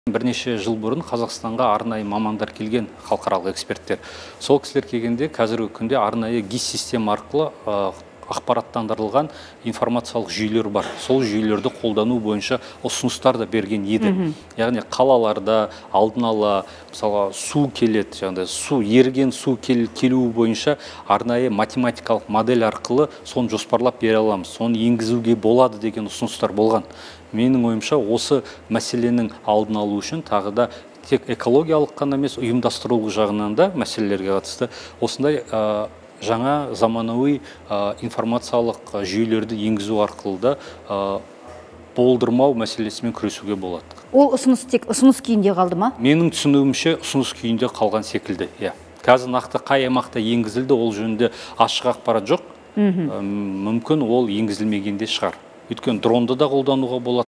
Бірнеше жыл бұрын Қазақстанға арнайы мамандар келген, халықаралық эксперттер. Сол кісілер келгенде қазіргі күнде арнайы ГИС система арқылы ақпараттандырылған информациялық жүйелер бар. Сол жүйелерді қолдану бойынша ұсыныстар да берген еді. Яғни қалаларда алдын ала мысалы су келеді, жаңағыдай су еріген су келуі бойынша арнайы математикалық модель арқылы соны жоспарлап бере аламыз. Соны енгізуге болады деген ұсыныстар болған. Менің ойымша осы мәселенің алдын алу үшін тағы да тек экологиялық қана емес ұйымдастырылу жағынан да мәселелерге қатысты осындай жаңа заманауи информациялық жүйелерді енгізу арқылы да болдырмау мәселесімен күресуге болады. Ол ұсыныс тек ұсыныс күйінде қалды ма? Менің түсінуімше ұсыныс күйінде қалған секілді. Қазір нақты қай аймақта енгізілді, ол жөнінде ашық ақпарат жоқ. Мүмкін ол енгізілмегенде шығар. Өйткені дронды да қолдануға болады.